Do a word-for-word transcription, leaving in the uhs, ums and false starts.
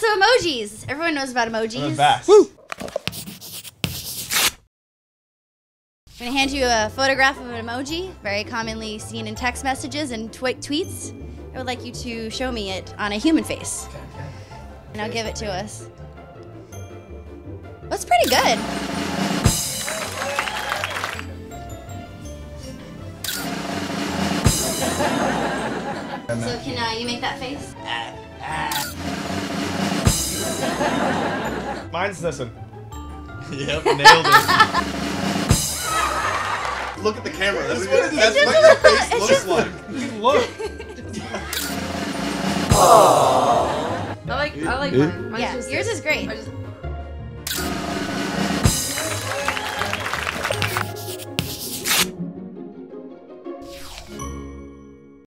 emojis. Everyone knows about emojis. I'm the best. Woo! I'm gonna hand you a photograph of an emoji, very commonly seen in text messages and tw tweets. I would like you to show me it on a human face. Okay, okay. And I'll give it to us. That's pretty good. So can uh, you make that face? Mine's this one. Yep, nailed it. Look at the camera. That's what, what that's just what your looks- face it's looks just- like. Look. I like I like mine. Mine's Yeah, just yours this. is great. I just